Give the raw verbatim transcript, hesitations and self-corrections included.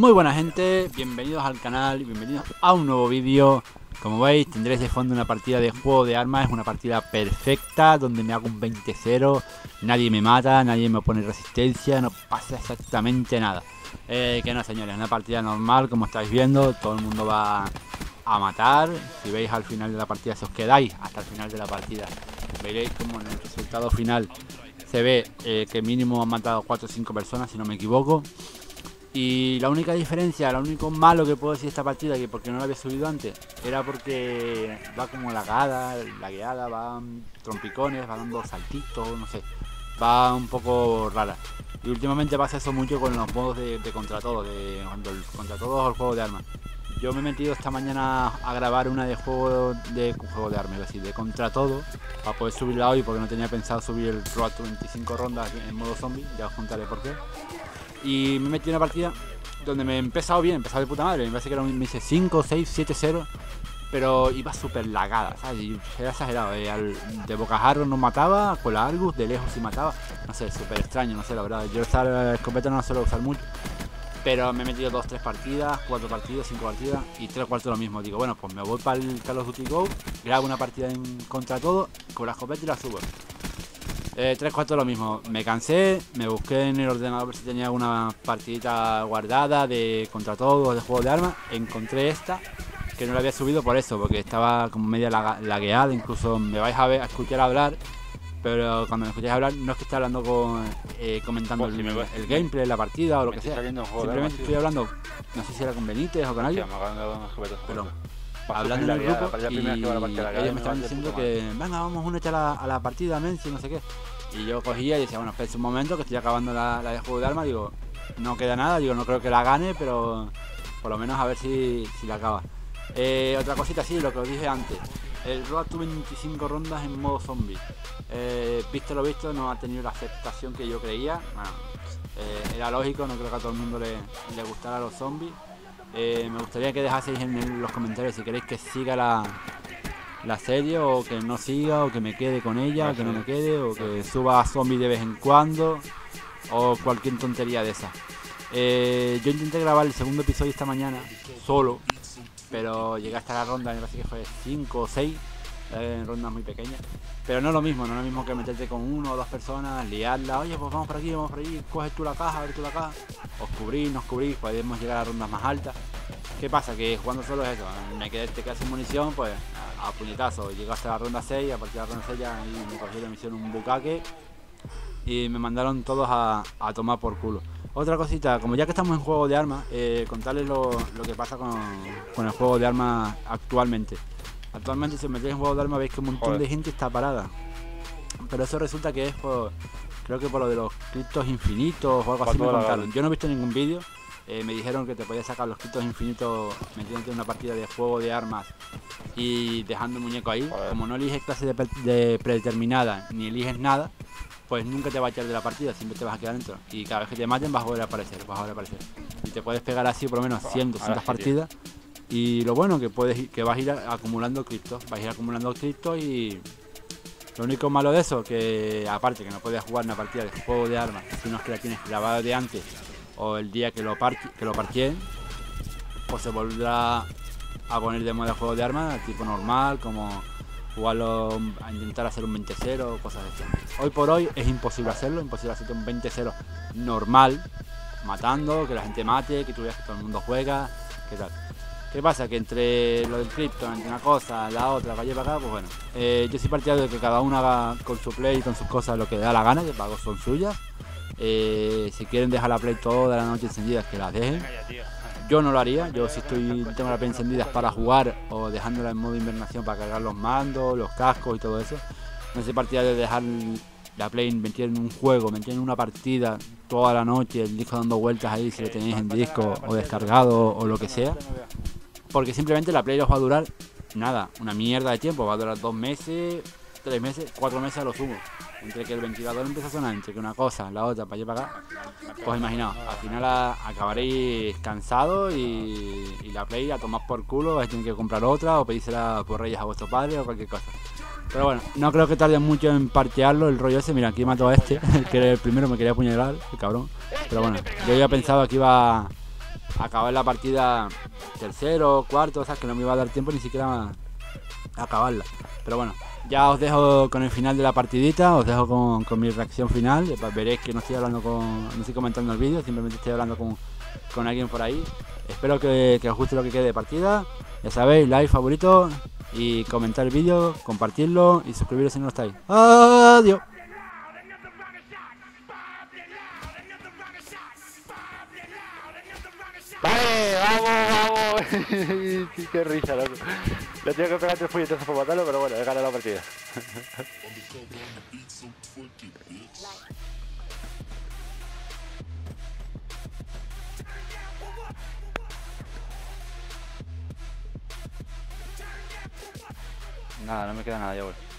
Muy buena gente, bienvenidos al canal y bienvenidos a un nuevo vídeo. Como veis, tendréis de fondo una partida de juego de armas. Es una partida perfecta donde me hago un veinte cero. Nadie me mata, nadie me pone resistencia, no pasa exactamente nada. eh, Que no, señores, una partida normal, como estáis viendo. Todo el mundo va a matar. Si veis al final de la partida, si os quedáis hasta el final de la partida, veréis como en el resultado final se ve eh, que mínimo han matado cuatro o cinco personas, si no me equivoco. Y la única diferencia, lo único malo que puedo decir de esta partida, que porque no la había subido antes, era porque va como lagada, lagueada, va trompicones, va dando saltitos, no sé, va un poco rara. Y últimamente pasa eso mucho con los modos de, de contra todo, de cuando el contra todo o el juego de armas. Yo me he metido esta mañana a grabar una de juego de juego de armas, es decir, de contra todo, para poder subirla hoy, porque no tenía pensado subir el Road to veinticinco rondas en modo zombie, ya os contaré por qué. Y me metí en una partida donde me he empezado bien, he empezado de puta madre. Me parece que era un, me hice cinco, seis, siete cero, pero iba súper lagada, ¿sabes? Y era exagerado, eh, al, de bocajarro no mataba, con la Argus de lejos sí mataba. No sé, súper extraño, no sé, la verdad. Yo esta escopeta no la suelo usar mucho, pero me he metido dos, tres partidas, cuatro partidas, cinco partidas y tres cuartos lo mismo. Digo, bueno, pues me voy para el Call of Duty Go, grabo una partida en contra todo, con la escopeta y la subo. Eh, tres cuartos lo mismo, me cansé, me busqué en el ordenador a ver si tenía alguna partidita guardada de contra todo, de juego de armas. Encontré esta, que no la había subido por eso, porque estaba como media lagueada. Incluso me vais a ver, a escuchar hablar, pero cuando me escucháis hablar no es que esté hablando con, eh, comentando el, el gameplay, la partida o lo que sea. Simplemente estoy hablando, no sé si era con Benítez o con alguien, pero hablando en el grupo, y ellos me estaban diciendo que venga, vamos, únete a la, a la partida, Menci, no sé qué. Y yo cogía y decía, bueno, espera un momento que estoy acabando la, la de juego de armas. Digo, no queda nada, digo, no creo que la gane, pero por lo menos a ver si, si la acaba. Eh, otra cosita, sí, lo que os dije antes, el Road to veinticinco rondas en modo zombie, eh, visto lo visto, no ha tenido la aceptación que yo creía. Bueno, eh, era lógico, no creo que a todo el mundo le, le gustara los zombies. Eh, me gustaría que dejaseis en los comentarios si queréis que siga la, la serie, o que no siga, o que me quede con ella, o que no me quede, o que suba a zombies de vez en cuando, o cualquier tontería de esa. Eh, yo intenté grabar el segundo episodio esta mañana solo, pero llegué hasta la ronda, me parece que fue cinco o seis, eh, rondas muy pequeñas. Pero no es lo mismo, no es lo mismo que meterte con uno o dos personas, liarla, oye, pues vamos por aquí, vamos por allí, coges tú la caja, abres tú la caja, os cubrís, nos cubrís, podemos llegar a rondas más altas. ¿Qué pasa? Que jugando solo es eso, me quedé, te quedas sin munición, pues a, a puñetazo, llego hasta la ronda seis, a partir de la ronda seis ya me cogí la misión un bucaque y me mandaron todos a, a tomar por culo. Otra cosita, como ya que estamos en juego de armas, eh, contarles lo, lo que pasa con, con el juego de armas actualmente. Actualmente, si os metéis en juego de armas, veis que un montón Joder. de gente está parada. Pero eso resulta que es por, creo que por lo de los criptos infinitos o algo así me contaron. Yo no he visto ningún vídeo. Eh, me dijeron que te podías sacar los criptos infinitos metiéndote en una partida de juego de armas y dejando el muñeco ahí. Joder. Como no eliges clase de, de predeterminada ni eliges nada, pues nunca te va a echar de la partida, siempre te vas a quedar dentro. Y cada vez que te maten vas a volver a aparecer, vas a volver a aparecer. Y te puedes pegar así por lo menos cien, doscientas partidas. Y lo bueno que puedes que vas a ir acumulando criptos, vas a ir acumulando criptos. Y lo único malo de eso, que aparte que no puedes jugar una partida de juego de armas si no es que la tienes grabada de antes, o el día que lo parque, que lo parqueen, pues se volverá a poner de moda juego de armas tipo normal, como jugarlo, a intentar hacer un veinte cero, cosas así. Hoy por hoy es imposible hacerlo, imposible hacer un veinte cero normal, matando, que la gente mate, que tú veas que todo el mundo juega, qué tal. ¿Qué pasa? Que entre lo del cripto, entre una cosa, la otra, para allá y para acá, pues bueno. Eh, yo soy partidario de que cada uno haga con su play y con sus cosas lo que le da la gana, que pagos son suyas. Eh, si quieren dejar la play toda la noche encendida, que la dejen. Yo no lo haría, yo si estoy tengo la play encendida para jugar, o dejándola en modo invernación para cargar los mandos, los cascos y todo eso. No soy partidario de dejar la play metida en un juego, metida en una partida toda la noche, el disco dando vueltas ahí si lo tenéis en disco o descargado o lo que sea. Porque simplemente la play os va a durar nada, una mierda de tiempo, va a durar dos meses, tres meses, cuatro meses a lo sumo. Entre que el ventilador empieza a sonar, entre que una cosa, la otra, para allá y para acá, pues imaginaos, al final a, acabaréis cansados y, y la play a tomar por culo, vais a tener que comprar otra o pedírsela por Reyes a vuestro padre o cualquier cosa. Pero bueno, no creo que tarde mucho en parchearlo el rollo ese. Mira, aquí mató a este, que era el primero, me quería apuñalar, el cabrón. Pero bueno, yo había pensado que iba acabar la partida tercero, cuarto, o sea, que no me iba a dar tiempo ni siquiera a acabarla. Pero bueno, ya os dejo con el final de la partidita, os dejo con, con mi reacción final. Veréis que no estoy hablando con, no estoy comentando el vídeo, simplemente estoy hablando con, con alguien por ahí. Espero que, que os guste lo que quede de partida. Ya sabéis, like, favorito y comentar el vídeo, compartirlo y suscribiros si no lo estáis. Adiós. Vale, vamos, vamos. Qué risa, loco. Le tengo que pegar tres puñetazos para matarlo, pero bueno, he ganado la partida. Nada, no me queda nada ya, bueno.